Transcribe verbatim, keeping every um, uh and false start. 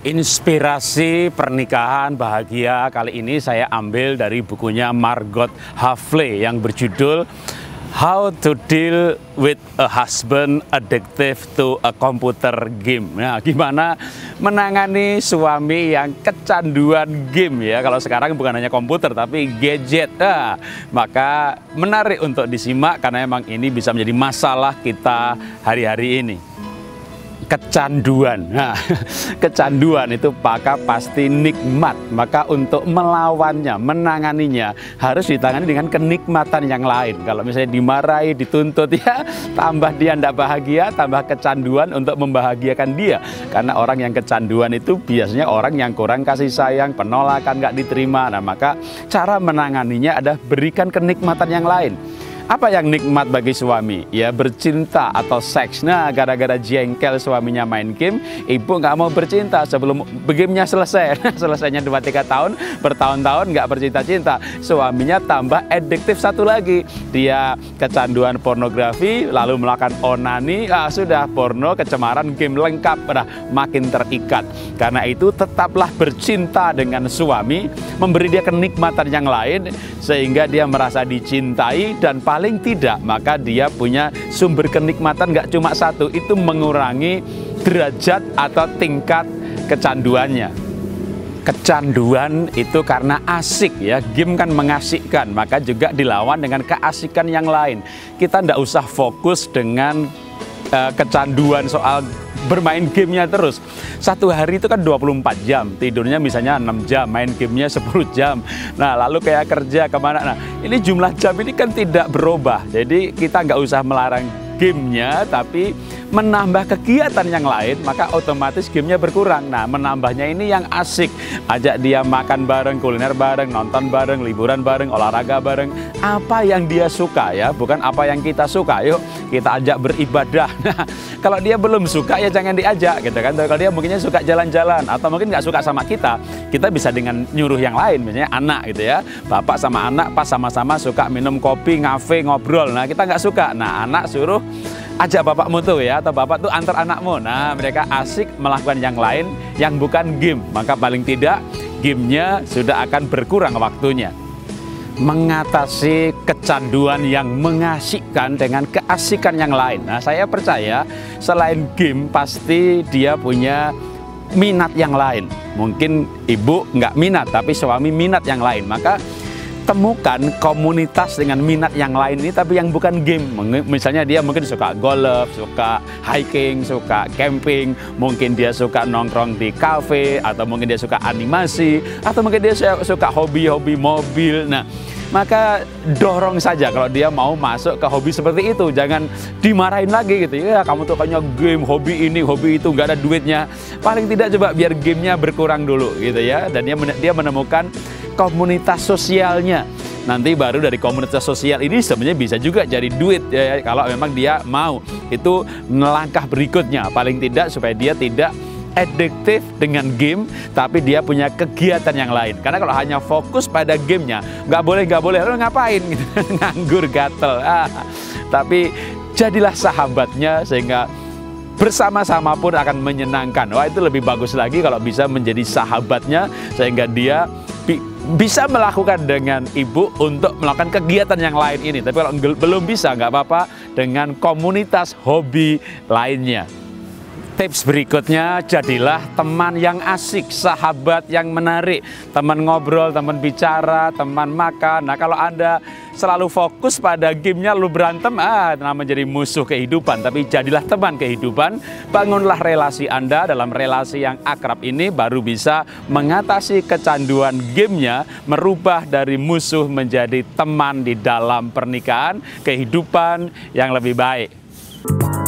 Inspirasi pernikahan bahagia kali ini saya ambil dari bukunya Margot Havle yang berjudul How to Deal with a Husband Addictive to a Computer Game. Nah, gimana menangani suami yang kecanduan game ya. Kalau sekarang bukan hanya komputer tapi gadget. Nah, maka menarik untuk disimak karena memang ini bisa menjadi masalah kita hari-hari ini. Kecanduan, nah, kecanduan itu maka pasti nikmat. Maka untuk melawannya, menanganinya harus ditangani dengan kenikmatan yang lain. Kalau misalnya dimarahi, dituntut ya, tambah dia tidak bahagia, tambah kecanduan untuk membahagiakan dia. Karena orang yang kecanduan itu biasanya orang yang kurang kasih sayang, penolakan nggak diterima. Nah, maka cara menanganinya adalah berikan kenikmatan yang lain. Apa yang nikmat bagi suami? Ya bercinta atau seks. Nah, gara-gara jengkel suaminya main game, ibu nggak mau bercinta sebelum gamenya selesai. Selesainya dua tiga tahun, bertahun-tahun nggak bercinta-cinta. Suaminya tambah adiktif satu lagi. Dia kecanduan pornografi, lalu melakukan onani. Ah, sudah porno, kecemaran, game lengkap. Nah, makin terikat. Karena itu tetaplah bercinta dengan suami, memberi dia kenikmatan yang lain, sehingga dia merasa dicintai dan paling tidak maka dia punya sumber kenikmatan nggak cuma satu, itu mengurangi derajat atau tingkat kecanduannya. Kecanduan itu karena asik ya, game kan mengasikkan, maka juga dilawan dengan keasikan yang lain. Kita nggak usah fokus dengan uh, kecanduan soal bermain gamenya terus. Satu hari itu kan dua puluh empat jam, tidurnya misalnya enam jam, main gamenya sepuluh jam. Nah, lalu kayak kerja kemana. Nah, ini jumlah jam ini kan tidak berubah. Jadi kita nggak usah melarang gamenya, tapi menambah kegiatan yang lain, maka otomatis gamenya berkurang. Nah, menambahnya ini yang asik. Ajak dia makan bareng, kuliner bareng, nonton bareng, liburan bareng, olahraga bareng. Apa yang dia suka ya, bukan apa yang kita suka. Yuk, kita ajak beribadah. Nah, kalau dia belum suka ya jangan diajak gitu kan. Kalau dia mungkinnya suka jalan-jalan atau mungkin nggak suka sama kita, kita bisa dengan nyuruh yang lain, misalnya anak gitu ya. Bapak sama anak pas sama-sama suka minum kopi, ngafe, ngobrol. Nah, kita nggak suka. Nah, anak suruh ajak bapakmu tuh ya, atau bapak tuh antar anakmu. Nah, mereka asik melakukan yang lain yang bukan game. Maka paling tidak gamenya sudah akan berkurang waktunya. Mengatasi kecanduan yang mengasikkan dengan keasikan yang lain. Nah, saya percaya selain game pasti dia punya minat yang lain. Mungkin ibu nggak minat, tapi suami minat yang lain. Maka temukan komunitas dengan minat yang lain ini tapi yang bukan game. Misalnya dia mungkin suka golf, suka hiking, suka camping, mungkin dia suka nongkrong di kafe, atau mungkin dia suka animasi, atau mungkin dia suka hobi-hobi mobil. Nah, maka dorong saja kalau dia mau masuk ke hobi seperti itu. Jangan dimarahin lagi gitu ya, kamu tuh kayaknya game, hobi ini, hobi itu, nggak ada duitnya. Paling tidak coba biar gamenya berkurang dulu gitu ya. Dan dia dia menemukan komunitas sosialnya. Nanti baru dari komunitas sosial ini sebenarnya bisa juga jadi duit ya, kalau memang dia mau. Itu langkah berikutnya, paling tidak supaya dia tidak adiktif dengan game, tapi dia punya kegiatan yang lain. Karena kalau hanya fokus pada gamenya, nggak boleh, nggak boleh, lalu ngapain? Gitu. Nganggur, gatel. Ah, tapi jadilah sahabatnya sehingga bersama-sama pun akan menyenangkan. Wah, itu lebih bagus lagi kalau bisa menjadi sahabatnya sehingga dia bi bisa melakukan dengan ibu untuk melakukan kegiatan yang lain ini. Tapi kalau belum bisa, nggak apa-apa dengan komunitas hobi lainnya. Tips berikutnya, jadilah teman yang asik, sahabat yang menarik, teman ngobrol, teman bicara, teman makan. Nah, kalau Anda selalu fokus pada gamenya lalu berantem, ah, namanya jadi musuh kehidupan. Tapi jadilah teman kehidupan, bangunlah relasi Anda. Dalam relasi yang akrab ini baru bisa mengatasi kecanduan gamenya, merubah dari musuh menjadi teman di dalam pernikahan, kehidupan yang lebih baik.